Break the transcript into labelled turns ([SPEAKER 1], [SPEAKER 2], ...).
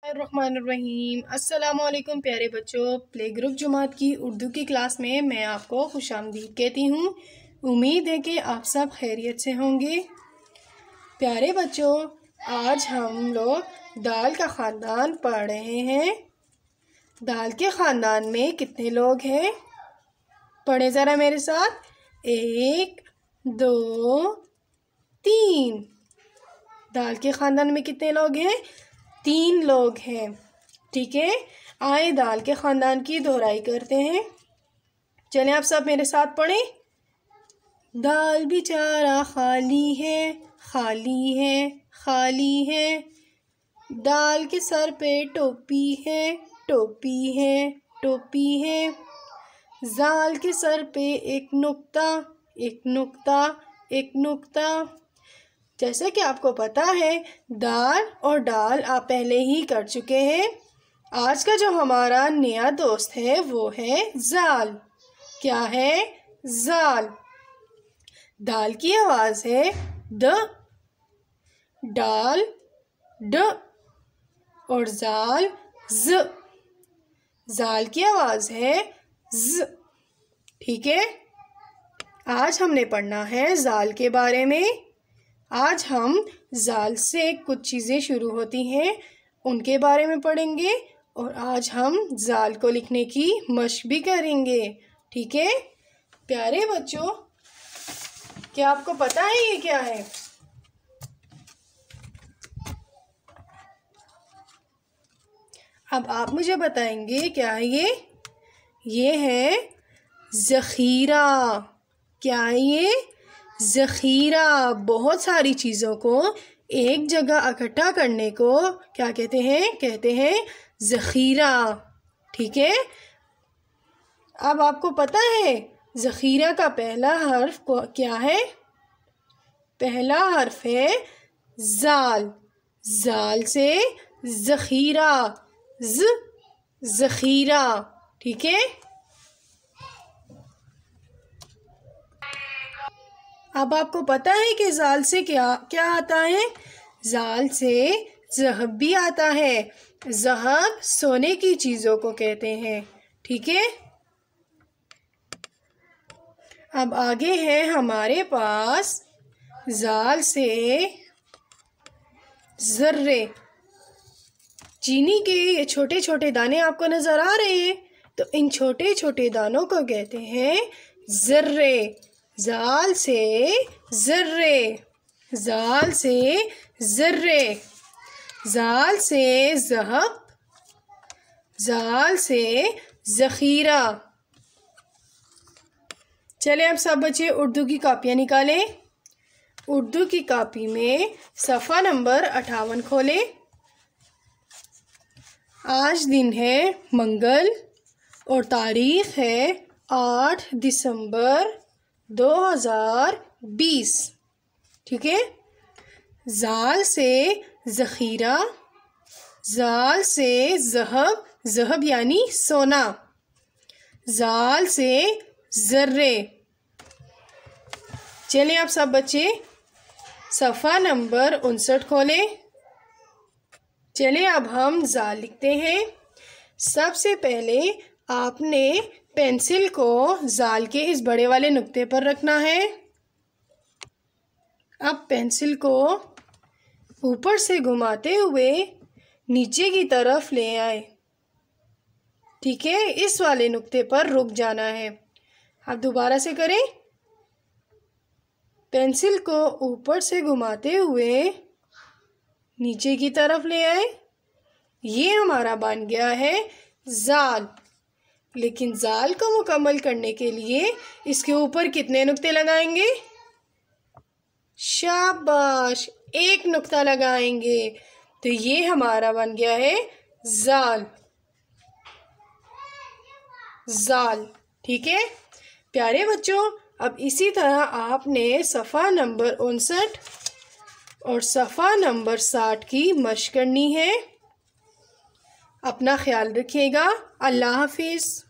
[SPEAKER 1] रहमानिर्रहीम। अस्सलाम वालेकुम प्यारे बच्चों, प्ले ग्रुप जमात की उर्दू की क्लास में मैं आपको खुशामदीद कहती हूँ। उम्मीद है कि आप सब खैरियत से होंगे। प्यारे बच्चों, आज हम लोग दाल का ख़ानदान पढ़ रहे हैं। दाल के ख़ानदान में कितने लोग हैं? पढ़े ज़रा मेरे साथ। 1 2 3। दाल के ख़ानदान में कितने लोग हैं? 3 लोग हैं। ठीक है, आए दाल के ख़ानदान की दोहराई करते हैं। चलें आप सब मेरे साथ पढ़ें। दाल बेचारा खाली है, खाली है, खाली है। दाल के सर पे टोपी है, टोपी है, टोपी है। जाल के सर पे एक नुक्ता, एक नुक्ता, एक नुक्ता। जैसे कि आपको पता है, दाल और डाल आप पहले ही कर चुके हैं। आज का जो हमारा नया दोस्त है वो है जाल। क्या है? जाल। दाल की आवाज़ है द, डाल ड और जाल ज। जाल की आवाज़ है ज। ठीक है, आज हमने पढ़ना है जाल के बारे में। आज हम जाल से कुछ चीज़ें शुरू होती हैं उनके बारे में पढ़ेंगे और आज हम जाल को लिखने की मशक भी करेंगे। ठीक है प्यारे बच्चों, क्या आपको पता है ये क्या है? अब आप मुझे बताएंगे क्या है ये? ये है ज़ख़ीरा। क्या है ये? ज़ख़ीरा। बहुत सारी चीज़ों को एक जगह इकट्ठा करने को क्या कहते हैं? कहते हैं ज़ख़ीरा। ठीक है, अब आपको पता है ज़ख़ीरा का पहला हर्फ क्या है? पहला हर्फ है ज़ाल। ज़ाल से ज़ख़ीरा, ज़, ज़ख़ीरा। ठीक है, अब आपको पता है कि जाल से क्या क्या आता है? जाल से ज़हब भी आता है। ज़हब सोने की चीज़ों को कहते हैं। ठीक है, अब आगे है हमारे पास जाल से ज़र्रे। चीनी के ये छोटे छोटे दाने आपको नज़र आ रहे हैं, तो इन छोटे छोटे दानों को कहते हैं ज़र्रे। जाल से ज़र्रे, जाल से ज़र्रे। जाल से ज़हब, जाल से ज़ख़ीरा। चले अब सब बच्चे उर्दू की कापियाँ निकालें। उर्दू की कापी में सफ़ा नंबर 58 खोलें। आज दिन है मंगल और तारीख़ है 8 दिसंबर 2020। ठीक है, जाल से ज़ख़ीरा, जाल से ज़हब, ज़हब यानी सोना, जाल से ज़र्रे। चलिए आप सब बच्चे सफ़ा नंबर 59 खोलें। चलिए अब हम जाल लिखते हैं। सबसे पहले आपने पेंसिल को जाल के इस बड़े वाले नुक्ते पर रखना है। अब पेंसिल को ऊपर से घुमाते हुए नीचे की तरफ ले आए। ठीक है, इस वाले नुक्ते पर रुक जाना है। अब दोबारा से करें। पेंसिल को ऊपर से घुमाते हुए नीचे की तरफ ले आए। ये हमारा बन गया है जाल। लेकिन जाल को मुकम्मल करने के लिए इसके ऊपर कितने नुक्ते लगाएंगे? शाबाश, एक नुक्ता लगाएंगे। तो ये हमारा बन गया है जाल, जाल। ठीक है प्यारे बच्चों, अब इसी तरह आपने सफ़ा नंबर 59 और सफ़ा नंबर 60 की मशक करनी है। अपना ख्याल रखिएगा। अल्लाह हाफिज़।